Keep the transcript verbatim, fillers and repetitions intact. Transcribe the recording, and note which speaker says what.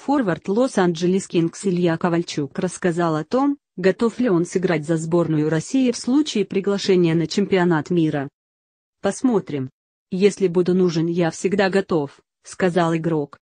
Speaker 1: Форвард Лос Анджелес Кингз Илья Ковальчук рассказал о том, готов ли он сыграть за сборную России в случае приглашения на чемпионат мира. «Посмотрим. Если буду нужен, я всегда готов», — сказал игрок.